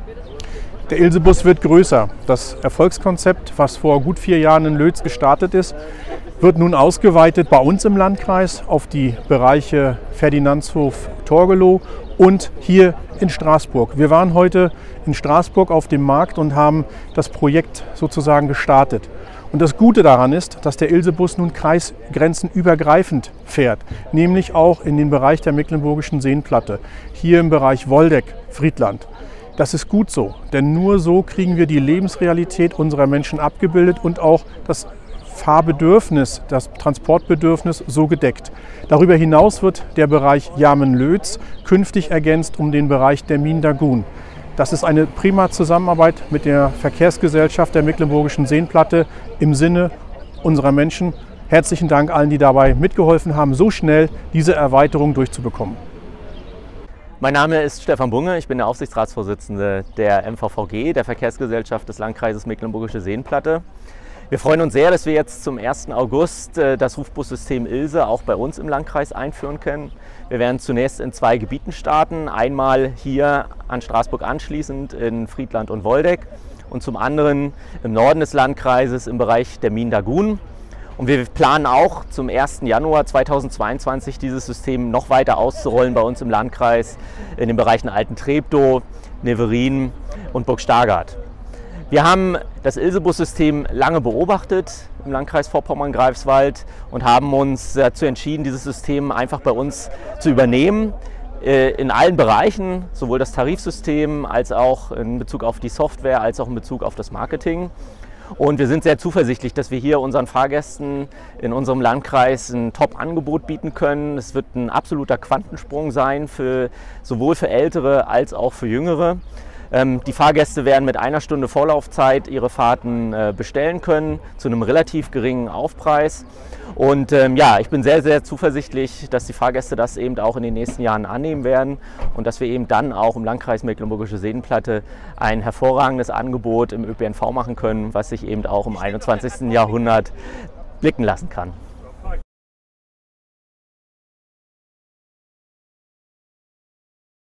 Der Ilse-Bus wird größer. Das Erfolgskonzept, was vor gut 4 Jahren in Lötz gestartet ist, wird nun ausgeweitet bei uns im Landkreis auf die Bereiche Ferdinandshof-Torgelow und hier in Straßburg. Wir waren heute in Straßburg auf dem Markt und haben das Projekt sozusagen gestartet. Und das Gute daran ist, dass der Ilse-Bus nun kreisgrenzenübergreifend fährt, nämlich auch in den Bereich der Mecklenburgischen Seenplatte, hier im Bereich Woldeck, Friedland. Das ist gut so, denn nur so kriegen wir die Lebensrealität unserer Menschen abgebildet und auch das Fahrbedürfnis, das Transportbedürfnis so gedeckt. Darüber hinaus wird der Bereich Jarmen-Lötz künftig ergänzt um den Bereich der Mien-Dagun. Das ist eine prima Zusammenarbeit mit der Verkehrsgesellschaft der Mecklenburgischen Seenplatte im Sinne unserer Menschen. Herzlichen Dank allen, die dabei mitgeholfen haben, so schnell diese Erweiterung durchzubekommen. Mein Name ist Stefan Bunge, ich bin der Aufsichtsratsvorsitzende der MVVG, der Verkehrsgesellschaft des Landkreises Mecklenburgische Seenplatte. Wir freuen uns sehr, dass wir jetzt zum 1. August das Rufbussystem Ilse auch bei uns im Landkreis einführen können. Wir werden zunächst in 2 Gebieten starten, einmal hier an Straßburg anschließend in Friedland und Woldeck und zum anderen im Norden des Landkreises im Bereich der Mien-Dagun. Und wir planen auch zum 1. Januar 2022 dieses System noch weiter auszurollen bei uns im Landkreis in den Bereichen Alten-Treptow, Neverin und Burg Stargard. Wir haben das Ilse-Bus-System lange beobachtet im Landkreis Vorpommern-Greifswald und haben uns dazu entschieden, dieses System einfach bei uns zu übernehmen. In allen Bereichen, sowohl das Tarifsystem als auch in Bezug auf die Software, als auch in Bezug auf das Marketing. Und wir sind sehr zuversichtlich, dass wir hier unseren Fahrgästen in unserem Landkreis ein Top-Angebot bieten können. Es wird ein absoluter Quantensprung sein, sowohl für Ältere als auch für Jüngere. Die Fahrgäste werden mit 1 Stunde Vorlaufzeit ihre Fahrten bestellen können, zu einem relativ geringen Aufpreis. Und ja, ich bin sehr, sehr zuversichtlich, dass die Fahrgäste das eben auch in den nächsten Jahren annehmen werden und dass wir eben dann auch im Landkreis Mecklenburgische Seenplatte ein hervorragendes Angebot im ÖPNV machen können, was sich eben auch im 21. Jahrhundert blicken lassen kann.